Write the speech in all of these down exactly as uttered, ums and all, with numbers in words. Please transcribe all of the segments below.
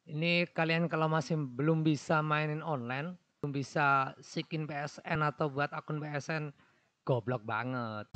Ini kalian kalau masih belum bisa mainin online, belum bisa sign P S N atau buat akun P S N, goblok banget.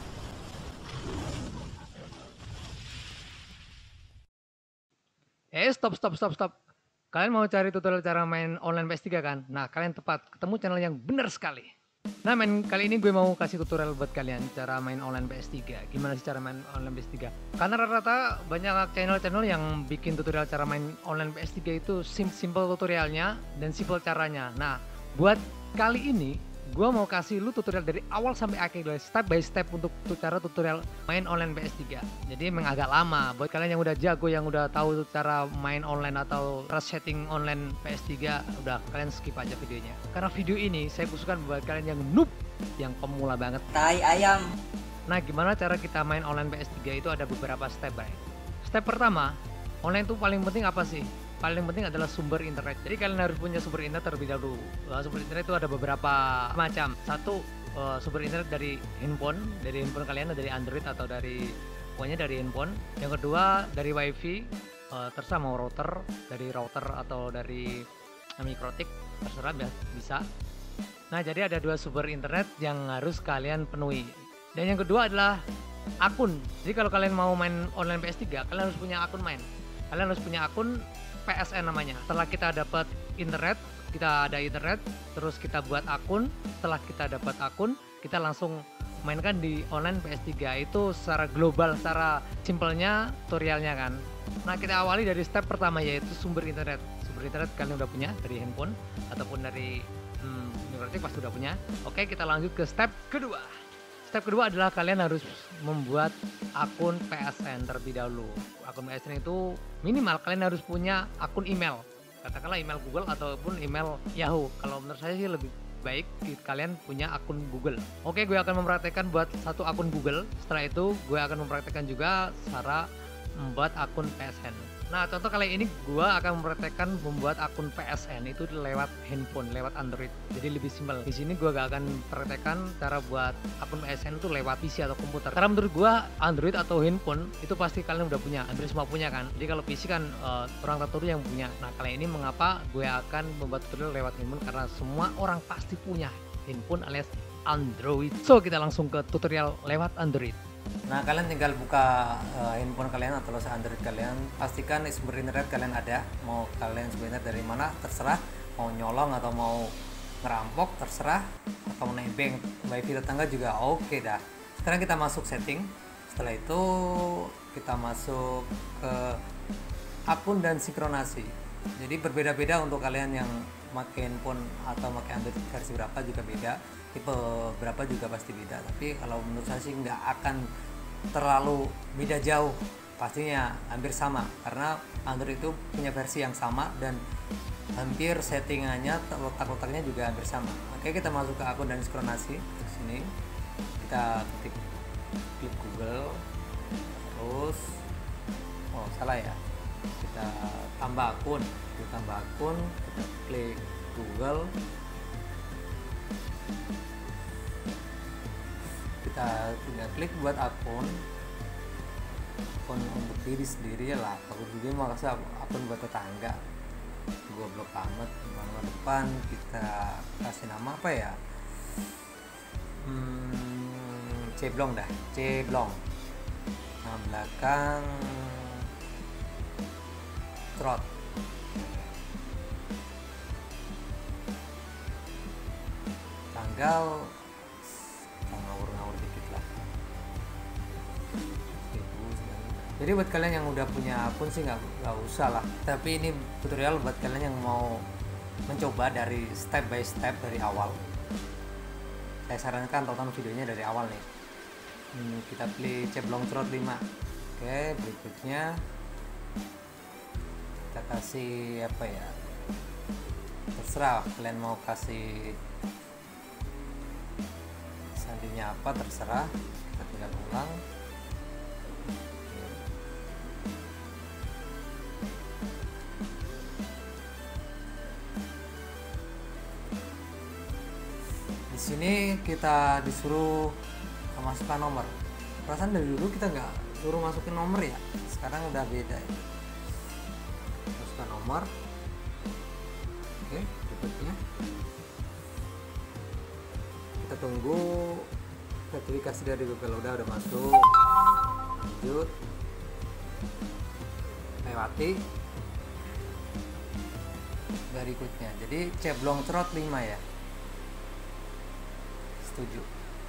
Eh, stop stop stop stop. Kalian mau cari tutorial cara main online P S tiga kan? Nah, kalian tepat, ketemu channel yang benar sekali. Nah, men, kali ini gue mau kasih tutorial buat kalian cara main online P S tiga. Gimana sih cara main online P S tiga? Karena rata-rata banyak channel-channel yang bikin tutorial cara main online P S tiga itu sim simple tutorialnya dan simple caranya. Nah, buat kali ini gue mau kasih lu tutorial dari awal sampai akhir guys, step by step untuk cara tutorial main online P S tiga. Jadi emang agak lama buat kalian yang udah jago, yang udah tahu cara main online atau cara setting online P S tiga, udah kalian skip aja videonya. Karena video ini saya khususkan buat kalian yang noob, yang pemula banget. Tai ayam. Nah, gimana cara kita main online P S tiga itu ada beberapa step, Bray. Step pertama, online itu paling penting apa sih? Paling penting adalah sumber internet. Jadi kalian harus punya sumber internet terlebih dahulu. Uh, sumber internet itu ada beberapa macam. Satu, uh, sumber internet dari handphone, dari handphone kalian, dari Android atau dari pokoknya dari handphone. Yang kedua dari WiFi, uh, terserah mau router, dari router atau dari mikrotik, terserah bisa. Nah, jadi ada dua sumber internet yang harus kalian penuhi. Dan yang kedua adalah akun. Jadi kalau kalian mau main online P S tiga, kalian harus punya akun main. Kalian harus punya akun P S N namanya. Setelah kita dapat internet, kita ada internet, terus kita buat akun. Setelah kita dapat akun, kita langsung mainkan di online P S tiga. Itu secara global, secara simpelnya tutorialnya kan. Nah, kita awali dari step pertama, yaitu sumber internet. Sumber internet kalian udah punya dari handphone ataupun dari hmm, mikrotik pasti udah punya. Oke, kita lanjut ke step kedua. Step kedua adalah kalian harus membuat akun P S N terlebih dahulu. Akun P S N itu minimal kalian harus punya akun email. Katakanlah email Google ataupun email Yahoo. Kalau menurut saya sih lebih baik kalian punya akun Google. Oke, gue akan mempraktekkan buat satu akun Google. Setelah itu gue akan mempraktekkan juga cara membuat akun P S N. Nah, contoh kali ini gue akan mempraktekkan membuat akun P S N itu lewat handphone, lewat Android. Jadi lebih simpel. Di sini gue gak akan mempraktekkan cara buat akun P S N itu lewat P C atau komputer. Karena menurut gue Android atau handphone itu pasti kalian udah punya, hampir semua punya kan. Jadi kalau P C kan uh, orang tertentu yang punya. Nah, kali ini mengapa gue akan membuat tutorial lewat handphone? Karena semua orang pasti punya handphone alias Android. So, kita langsung ke tutorial lewat Android. Nah, kalian tinggal buka uh, handphone kalian atau Android kalian, pastikan sumber internet kalian ada. Mau kalian sumber internet dari mana terserah, mau nyolong atau mau ngerampok terserah, atau nebeng wifi tetangga juga oke okay dah. Sekarang kita masuk setting. Setelah itu kita masuk ke akun dan sinkronasi. Jadi berbeda-beda untuk kalian yang pakai handphone atau pakai Android versi berapa juga beda, tipe berapa juga pasti beda. Tapi kalau menurut saya sih nggak akan terlalu beda jauh, pastinya hampir sama karena Android itu punya versi yang sama dan hampir settingannya, letak-letaknya juga hampir sama. Oke, kita masuk ke akun dan sinkronasi. Di sini kita ketik klik Google, terus oh salah ya, kita tambah akun, kita tambah akun, kita klik Google, kita tinggal klik buat akun akun untuk diri sendiri lah. Kalau juga mau kasih akun buat tetangga, goblok amat. Nama depan kita kasih nama apa ya, hmm, ceblong dah, ceblong. Nah, belakang trot. Tanggal ngawur-ngawur dikit lah. Jadi buat kalian yang udah punya akun sih nggak nggak usah lah. Tapi ini tutorial buat kalian yang mau mencoba dari step by step dari awal. Saya sarankan tonton videonya dari awal nih. Hmm, kita pilih ceblong trot lima. Oke, berikutnya kita kasih apa ya, terserah kalian mau kasih sandinya apa terserah, kita tinggal ulang. Di sini kita disuruh memasukkan nomor. Perasaan dari dulu kita nggak suruh masukin nomor ya, sekarang udah beda ya. Masukkan nomor, tunggu sertifikasi dari Google. Udah udah masuk, lanjut, lewati berikutnya. Jadi ceblong cerot lima ya, setuju.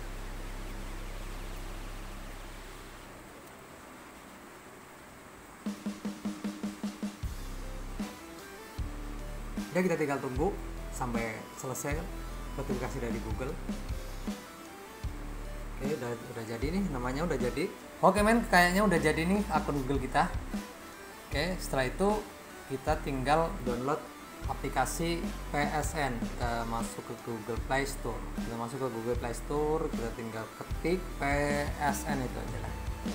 Ya, kita tinggal tunggu sampai selesai notifikasi dari Google. Oke, udah udah jadi nih, namanya udah jadi. Oke men, kayaknya udah jadi nih akun Google kita. Oke, setelah itu kita tinggal download aplikasi P S N. Kita masuk ke Google Play Store. Kita masuk ke Google Play Store, kita tinggal ketik P S N itu aja lah.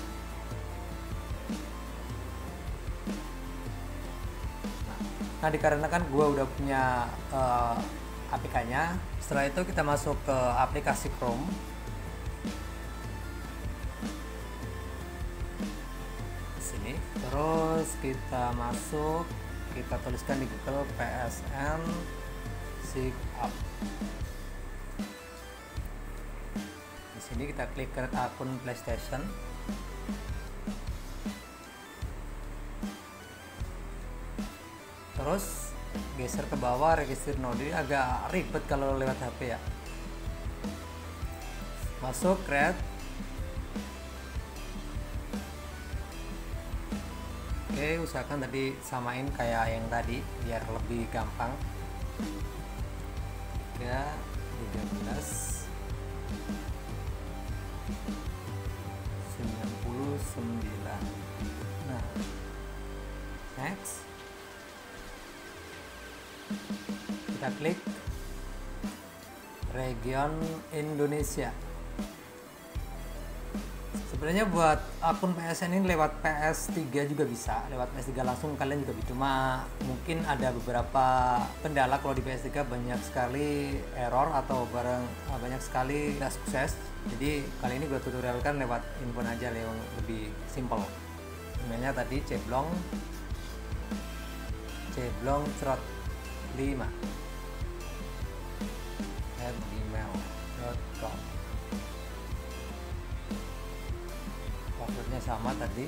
Nah, dikarenakan gue udah punya uh, A P K-nya, setelah itu kita masuk ke aplikasi Chrome. Sini, terus kita masuk, kita tuliskan di Google P S N Sign Up. Di sini kita klik ke akun PlayStation. Terus geser ke bawah, register node. Agak ribet kalau lewat H P ya. Masuk create. Oke, usahakan tadi samain kayak yang tadi biar lebih gampang. Ya, tiga belas sembilan puluh sembilan. Nah, next. Kita klik region Indonesia. Sebenarnya buat akun P S N ini lewat P S tiga juga bisa, lewat P S tiga langsung kalian juga bisa. Cuma mungkin ada beberapa kendala kalau di P S tiga, banyak sekali error atau barang banyak sekali tidak sukses. Jadi kali ini gue tutorialkan lewat input aja yang lebih simple. Emailnya tadi ceblong ceblong cerot lima at gmail dot com. Passwordnya sama tadi.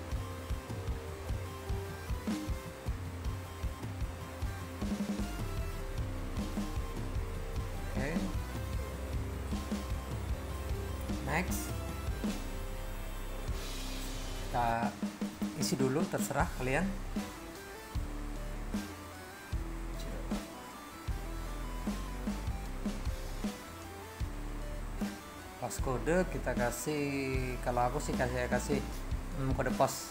Oke, next. Kita isi dulu, terserah kalian. Pas kode kita kasih, kalau aku sih kasih kasih hmm, kode pos.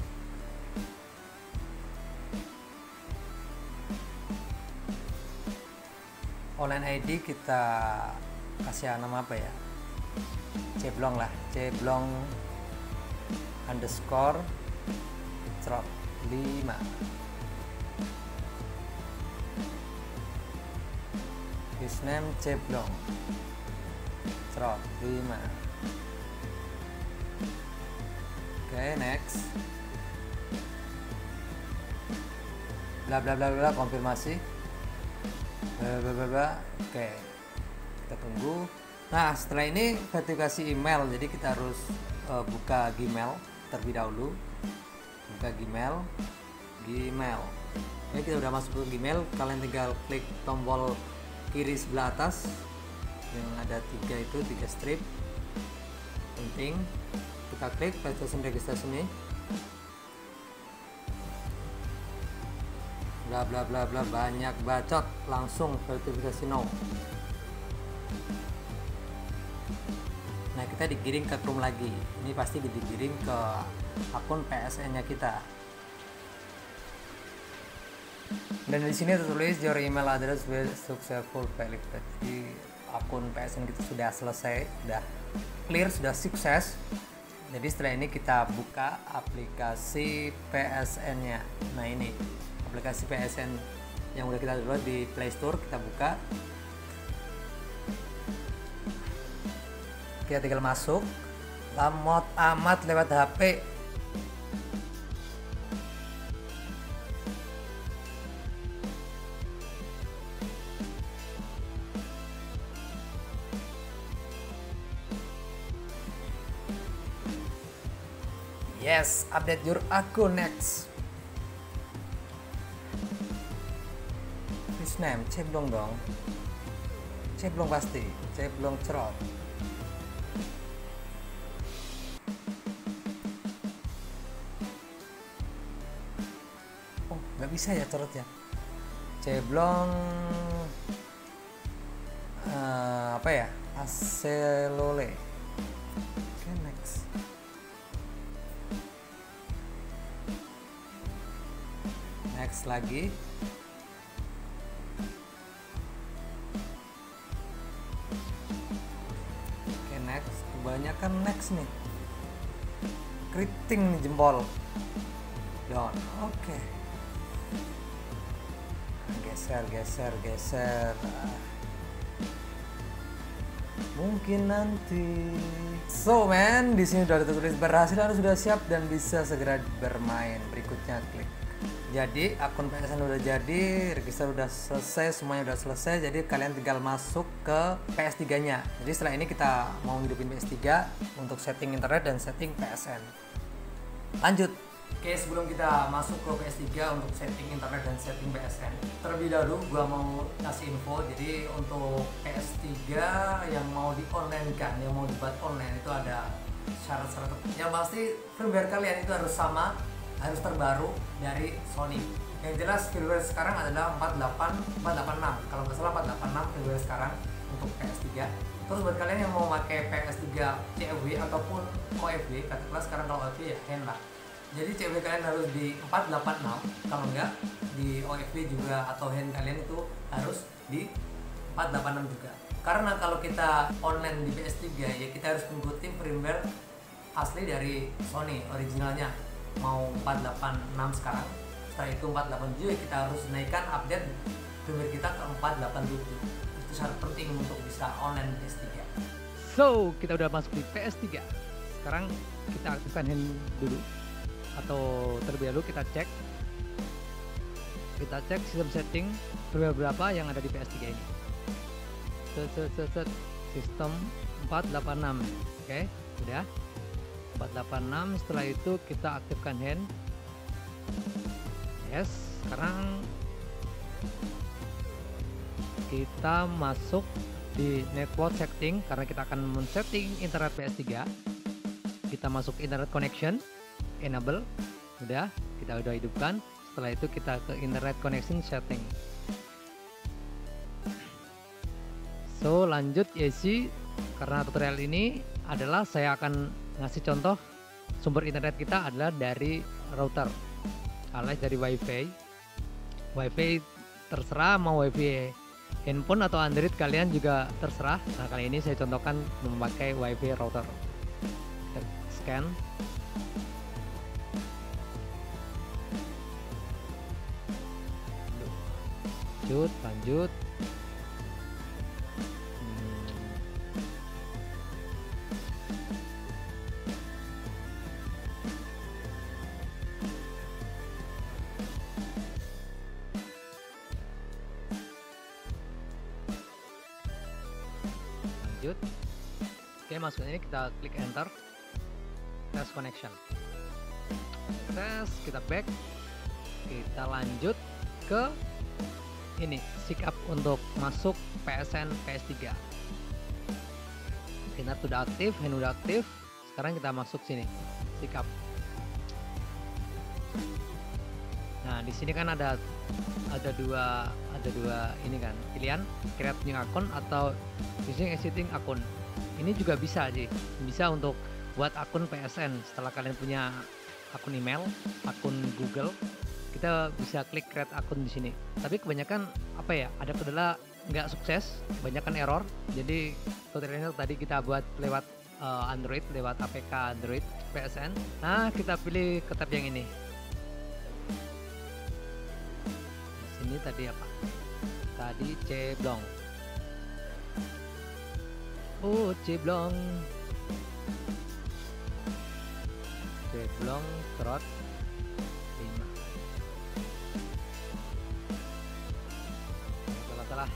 Online I D kita kasih nama apa ya? Ceblong lah, ceblong underscore cerot lima. Username ceblong cerot lima. Oke, okay, next. Bla bla bla bla, konfirmasi. Bla bla bla bla. Oke. Okay. Kita tunggu. Nah, setelah ini verifikasi email. Jadi kita harus uh, buka Gmail terlebih dahulu. Buka Gmail. Gmail. Oke, kita udah masuk ke Gmail. Kalian tinggal klik tombol kiri sebelah atas yang ada tiga itu, tiga strip penting. Kita klik registration registration ini, bla bla bla bla, banyak bacot, langsung verifikasi no. Nah, kita digiring ke Chrome lagi. Ini pasti digiring ke akun P S N nya kita. Dan di sini tertulis your email address will successful verified. Jadi akun P S N kita sudah selesai, sudah clear, sudah sukses. Jadi setelah ini kita buka aplikasi P S N-nya. Nah, ini aplikasi P S N yang udah kita download di Play Store, kita buka. Kita tinggal masuk. Lamot amat lewat H P. Yes, update your akun next. First name, ceblong dong. Ceblong pasti, ceblong cerot. Oh, nggak bisa ya cerotnya. Ceblong uh, apa ya? Aselole. Oke, next. Next lagi. Oke, next. Kebanyakan next nih. Keriting nih jempol. Down. Oke. Geser, geser, geser. Mungkin nanti. So man, di sini udah tertulis berhasil, Anda sudah siap dan bisa segera bermain. Berikutnya klik. Jadi akun P S N udah jadi, register udah selesai, semuanya udah selesai. Jadi kalian tinggal masuk ke P S tiga nya. Jadi setelah ini kita mau hidupin P S tiga untuk setting internet dan setting P S N. Lanjut. Oke, sebelum kita masuk ke P S tiga untuk setting internet dan setting P S N, terlebih dahulu gua mau kasih info. Jadi untuk P S tiga yang mau di online kan, yang mau dibuat online itu ada syarat-syarat. Yang pasti firmware kalian itu harus sama, harus terbaru dari Sony. Yang jelas firmware sekarang adalah empat delapan empat delapan enam. Kalau nggak salah empat delapan enam firmware sekarang untuk P S tiga. Terus buat kalian yang mau pakai P S tiga C F W ataupun O F W, katakanlah sekarang kalau O F W ya hand lah. Jadi C F W kalian harus di empat delapan enam, kalau enggak di O F W juga atau hand kalian itu harus di empat delapan enam juga. Karena kalau kita online di P S tiga ya kita harus mengikuti firmware asli dari Sony originalnya. Mau empat delapan enam sekarang, setelah itu empat delapan tujuh ya kita harus naikkan update firmware kita ke empat delapan tujuh. Itu syarat penting untuk bisa online P S tiga. So, kita udah masuk di P S tiga. Sekarang kita aktifkan hand dulu, atau terlebih dahulu kita cek kita cek sistem setting firmware berapa yang ada di P S tiga ini. Set, set, set, set. Sistem empat delapan enam. Oke, udah empat delapan enam. Setelah itu kita aktifkan hand. Yes, sekarang kita masuk di network setting karena kita akan men-setting internet P S tiga. Kita masuk internet connection, enable, udah kita udah hidupkan. Setelah itu kita ke internet connection setting. So lanjut Yesi, karena tutorial ini adalah saya akan ngasih contoh sumber internet kita adalah dari router alias dari wifi. Wifi terserah mau wifi handphone atau Android kalian juga terserah. Nah kali ini saya contohkan memakai wifi router. Kita scan. Lanjut, lanjut. Lanjut. Oke, masuk ini kita klik enter, test connection, tes, kita back, kita lanjut ke ini sikap untuk masuk P S N P S tiga. Internet udah aktif, hand udah aktif. Sekarang kita masuk sini sikap. Nah di sini kan ada ada dua ada dua ini kan pilihan, create new account atau using existing akun. Ini juga bisa sih, bisa untuk buat akun P S N setelah kalian punya akun email, akun Google, kita bisa klik create akun di sini. Tapi kebanyakan apa ya, ada kendala nggak sukses, kebanyakan error. Jadi tutorialnya tadi kita buat lewat uh, Android, lewat A P K Android P S N. Nah kita pilih ke tab yang ini. Ini tadi apa? Tadi ceblong. Oh, ceblong. Ceblong trot lima. Salah salah.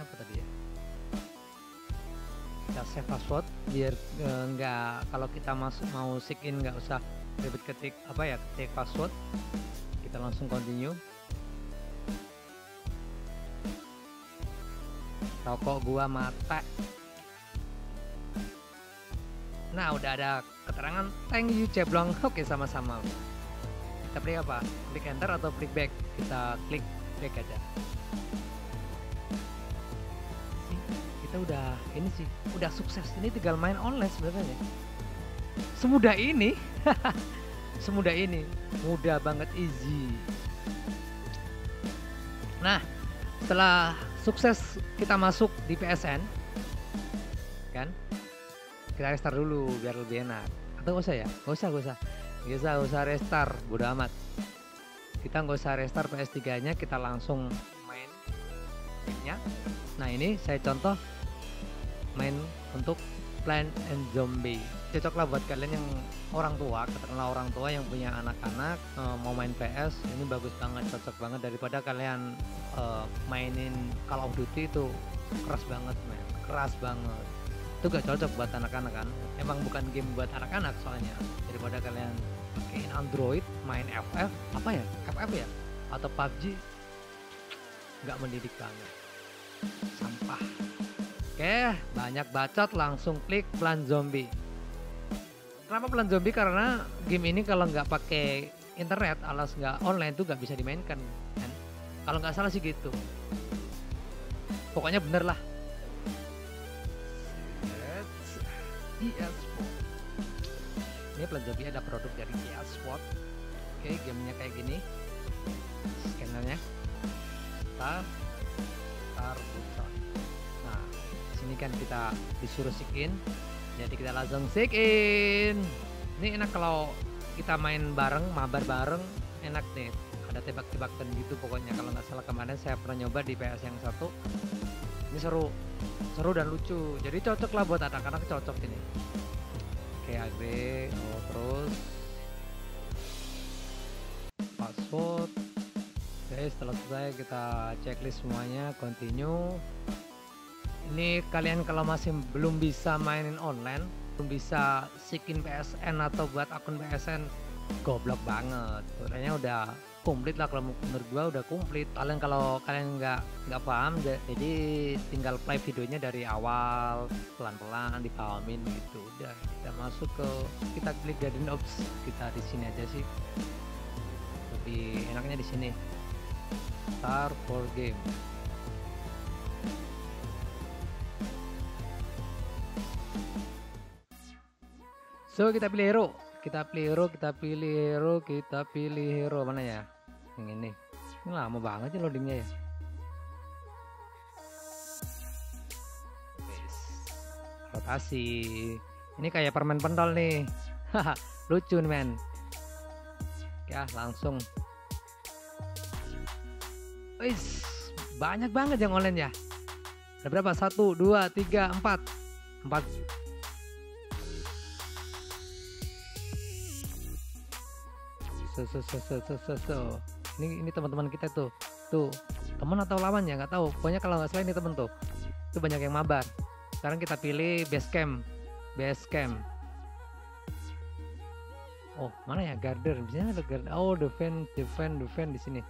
apa tadi ya, kita save password biar eh, nggak kalau kita masuk mau sign in nggak usah ribet ketik apa ya ketik password, kita langsung continue. Rokok gua mata. Nah udah ada keterangan thank you Ceblong. Oke sama-sama. Kita klik apa? Klik enter atau klik back? Kita klik back aja. Sih, kita udah ini sih, udah sukses. Ini tinggal main online sebenarnya. Semudah ini. Semudah ini. Mudah banget, easy. Nah, setelah sukses kita masuk di P S N kan, kita restart dulu biar lebih enak. Atau nggak usah ya? Nggak usah, nggak usah. Nggak usah, nggak usah restart, bodo amat. Kita nggak usah restart P S tiga nya, kita langsung main gamenya. Nah ini saya contoh main untuk Plant and Zombie. Cocok lah buat kalian yang orang tua, katakanlah orang tua yang punya anak-anak uh, mau main P S, ini bagus banget, cocok banget daripada kalian uh, mainin Call of Duty itu keras banget, men, keras banget. Itu gak cocok buat anak-anak kan, emang bukan game buat anak-anak soalnya. Daripada kalian pakein Android main F F apa ya, F F ya atau P U B G, nggak mendidik banget, sampah. Oke, banyak bacot, langsung klik Plant Zombie. Kenapa Plant Zombie? Karena game ini kalau nggak pakai internet alias nggak online tuh nggak bisa dimainkan kan? Kalau nggak salah sih gitu, pokoknya bener lah. eSport. Ini Plant Zombie ada produk dari eSport. Oke, gamenya kayak gini. Scannernya Star Star Pusat. Nah, sini kan kita disuruh sign in, jadi kita langsung sign in. Ini enak kalau kita main bareng, mabar bareng, enak nih. Ada tebak-tebakan gitu pokoknya. Kalau nggak salah kemarin saya pernah nyoba di P S yang satu. Ini seru, seru dan lucu. Jadi cocok lah buat anak-anak, cocok ini. Oke, agree. Oh, terus password. Oke, setelah selesai kita checklist semuanya, continue. Ini kalian kalau masih belum bisa mainin online, belum bisa sign P S N atau buat akun P S N, goblok banget. Sebenarnya udah komplit lah, kalau menurut gua udah komplit. Kalian kalau kalian nggak nggak paham, jadi tinggal play videonya dari awal, pelan-pelan dipahamin gitu. Udah kita masuk ke, kita klik Garden Ops, kita di sini aja sih. Lebih enaknya di sini. Start for game. So kita pilih hero, kita pilih hero, kita pilih hero, kita pilih hero mana ya? Yang ini. Ini lama banget ya loadingnya ya. Yes. Rotasi. Ini kayak permen pentol nih. Haha, lucu nih men. Ya langsung. Wis, banyak banget yang online ya. Ada berapa? Satu, dua, tiga, empat, empat. So, so, so, so, so, so, so. Ini ini teman-teman kita tuh, tuh teman atau lawan ya nggak tahu. Pokoknya kalau nggak salah ini temen tuh, tuh banyak yang mabar. Sekarang kita pilih base camp, base camp. Oh mana ya, garder? Biasanya ada garder. Oh defend, defend, defend di sini.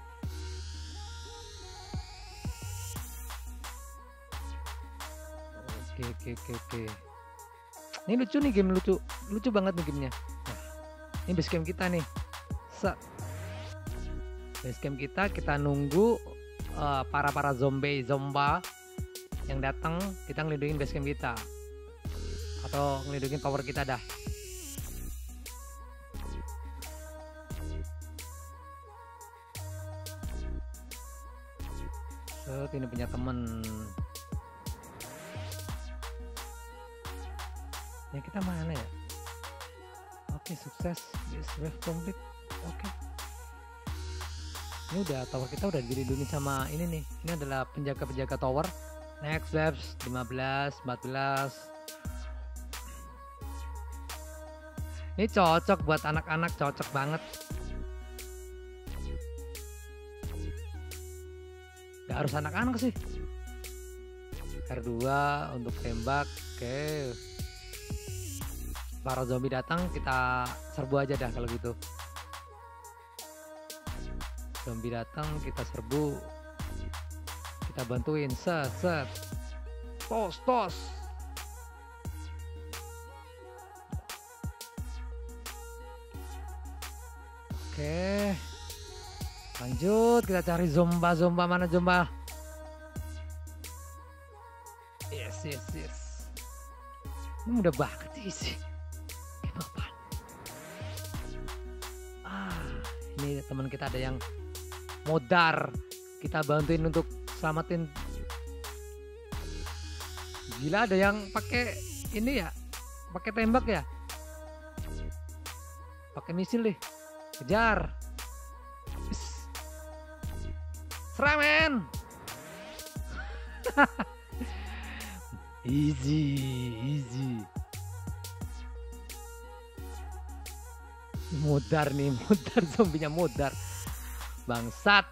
Oke oke oke oke. Ini lucu nih, game lucu, lucu banget nih gamenya. Nah, ini base camp kita nih. Set. Base camp kita, kita nunggu uh, para para zombie zomba yang datang, kita ngelindungin base camp kita atau ngelindungin power kita dah. Set, ini punya temen. Ya kita mana ya? Oke, sukses. This wave complete. Oke. Ini udah tower kita udah dilindungi sama ini nih. Ini adalah penjaga-penjaga tower. Next waves lima belas, empat belas. Ini cocok buat anak-anak, cocok banget. Gak harus anak-anak sih. R dua untuk tembak. Oke. Para zombie datang, kita serbu aja dah kalau gitu. Zombie datang, kita serbu. Kita bantuin, set, set. Tos, tos. Oke. Lanjut, kita cari zomba, zomba mana zomba? Yes, yes, yes. Ini mudah banget sih. Apa? Ah, ini teman kita ada yang modar. Kita bantuin untuk selamatin. Gila, ada yang pakai ini ya, pakai tembak ya, pakai misil deh. Kejar. Serang men. Easy, easy. Modar nih, modar, zombinya modar. Bangsat.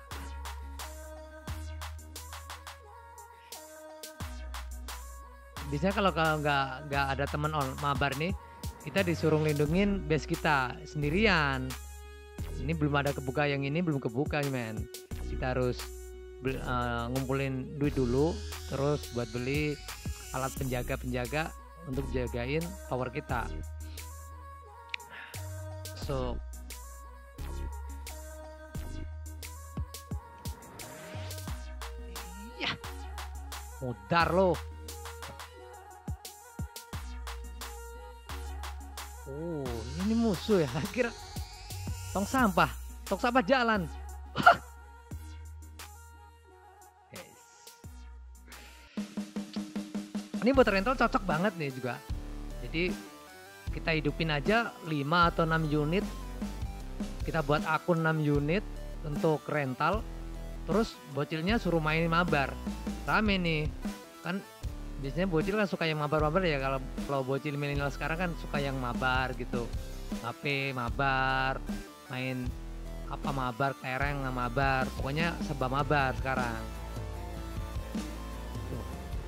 Biasanya kalau kalau nggak nggak ada teman on mabar nih, kita disuruh lindungin base kita sendirian. Ini belum ada kebuka, yang ini belum kebuka men. Kita harus uh, ngumpulin duit dulu, terus buat beli alat penjaga-penjaga untuk jagain tower kita. So iya, modar loh. Oh, ini musuh ya? Kira tong sampah, tong sampah jalan. Yes. Ini buat rental cocok banget nih juga. Jadi kita hidupin aja lima atau enam unit. Kita buat akun enam unit untuk rental. Terus bocilnya suruh main mabar. Rame nih. Kan biasanya bocil kan suka yang mabar-mabar ya. Kalau kalau bocil milenial sekarang kan suka yang mabar gitu. H P mabar, main apa mabar, kelereng mabar, pokoknya serba mabar sekarang. Tuh.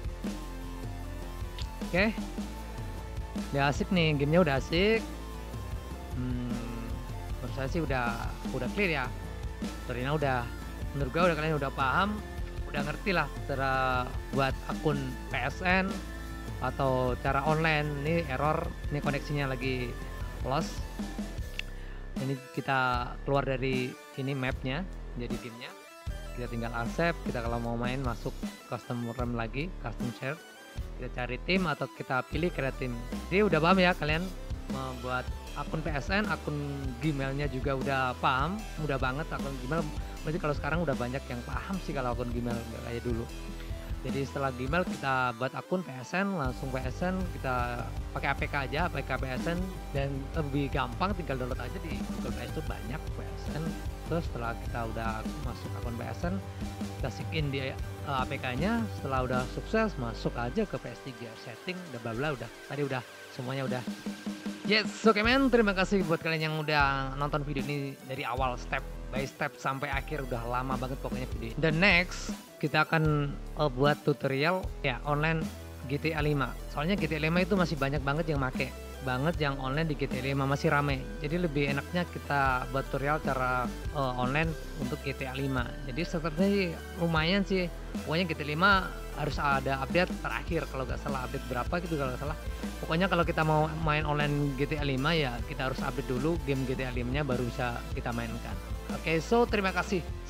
Oke, udah asik nih, gamenya udah asik. Hmm, menurut saya sih udah udah clear ya. Torina udah, menurut gue udah kalian udah paham, udah ngerti lah cara buat akun P S N atau cara online. Ini error, ini koneksinya lagi lost. Ini kita keluar dari ini mapnya, jadi timnya kita tinggal accept. Kita kalau mau main masuk custom room lagi, custom share, kita cari tim atau kita pilih create tim. Jadi udah paham ya kalian membuat akun P S N, akun Gmailnya juga udah paham, mudah banget akun Gmail. Berarti kalau sekarang udah banyak yang paham sih kalau akun Gmail, nggak kayak dulu. Jadi setelah Gmail kita buat akun P S N, langsung P S N kita pakai A P K aja, A P K P S N, dan lebih gampang tinggal download aja di Google Play Store, banyak P S N. Terus setelah kita udah masuk akun P S N, kita sign di uh, A P K-nya, setelah udah sukses masuk aja ke P S tiga setting, udah bla bla udah. Tadi udah semuanya udah. Yes, oke okay, men, terima kasih buat kalian yang udah nonton video ini dari awal step by step sampai akhir, udah lama banget pokoknya video. The next kita akan uh, buat tutorial ya online G T A lima. Soalnya G T A lima itu masih banyak banget yang make banget, yang online di G T A lima masih rame. Jadi lebih enaknya kita buat tutorial cara uh, online untuk G T A lima. Jadi sebenarnya sih lumayan sih. Pokoknya G T A lima harus ada update terakhir kalau nggak salah, update berapa gitu kalau nggak salah. Pokoknya kalau kita mau main online G T A lima ya kita harus update dulu game G T A lima nya baru bisa kita mainkan. Oke, okay, so terima kasih